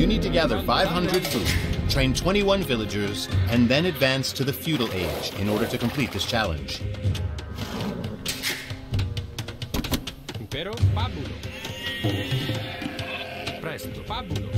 You need to gather 500 food, train 21 villagers, and then advance to the feudal age in order to complete this challenge. Impero fabulo. Presto fabulo.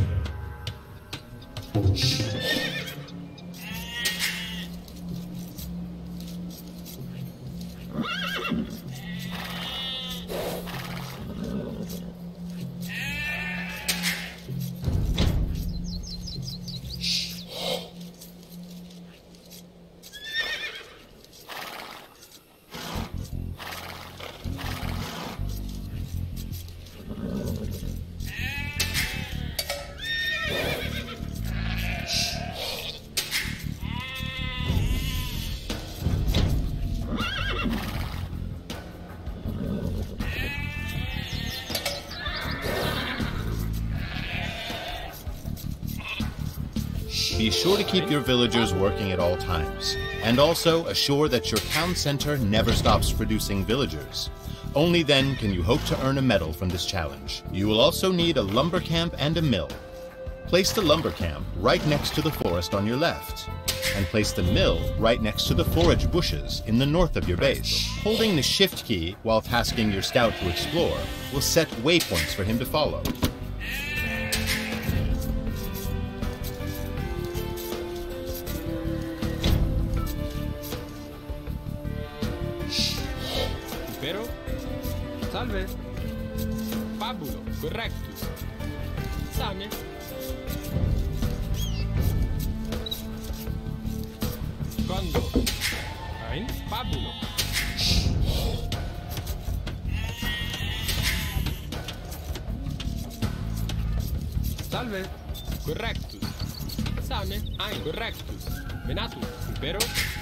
Be sure to keep your villagers working at all times, and also assure that your town center never stops producing villagers. Only then can you hope to earn a medal from this challenge. You will also need a lumber camp and a mill. Place the lumber camp right next to the forest on your left, and place the mill right next to the forage bushes in the north of your base. Holding the shift key while tasking your scout to explore will set waypoints for him to follow. Impero. Salve. Fabulo. Correctus. Same. Quando. Ein. Fabulo. Salve. Correctus. Same. Ein. Correctus. Venatus. Impero.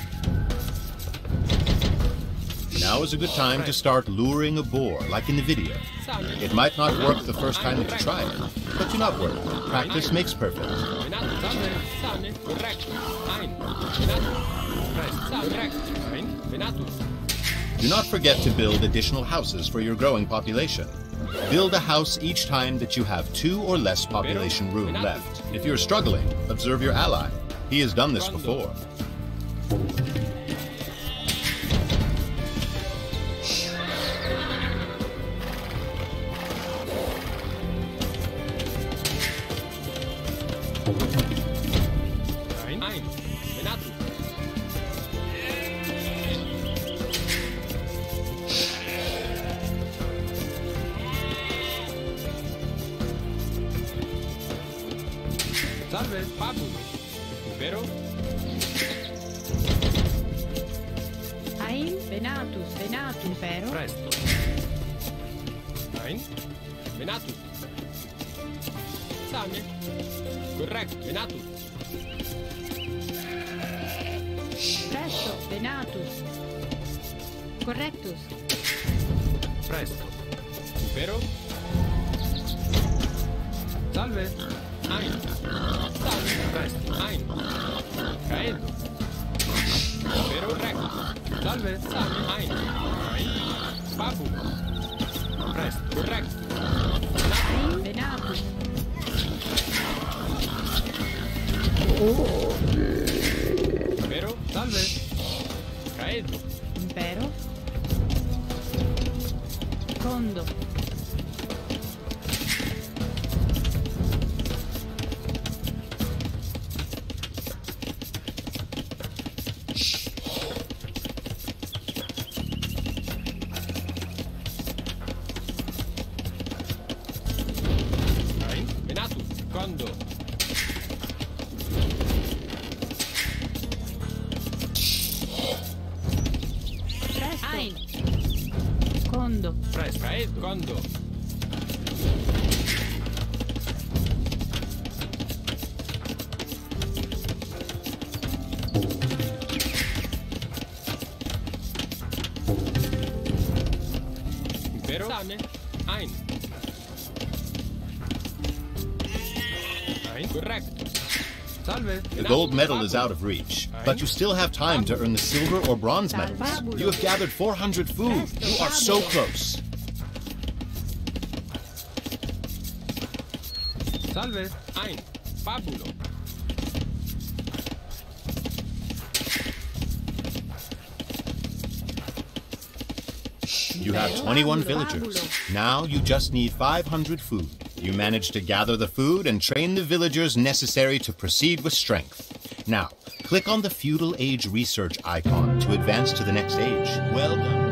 Now is a good time to start luring a boar, like in the video. It might not work the first time that you try it, but do not worry. Practice makes perfect. Do not forget to build additional houses for your growing population. Build a house each time that you have 2 or less population room left. If you're struggling, observe your ally. He has done this before. Salve, fabulo. Impero. Ein, venatus, impero. Presto. Ein, venatus. Same. Corretto, venatus. Presto, venatus. Correctus. Presto. Impero. Salve. Ein. Salve. Presto. Ein. Caedo. Impero recto. Salve. Salve. Ein. Ein. Fabulo. Presto. Corretto. Ein, venatus. Impero. Salve. Caedo. Impero. Condo. Ein. Venatus. Condo. Presto. Ein. Condo. Presto. Caedo. Condo. Impero. Same. Ein. Ein. Correcto. Salve. The gold medal is out of reach, but you still have time to earn the silver or bronze medals. You have gathered 400 food. You are so close. Salve. Ein. Fabulo. You have 21 villagers. Now you just need 500 food. You managed to gather the food and train the villagers necessary to proceed with strength. Now, click on the Feudal Age Research icon to advance to the next age. Well done.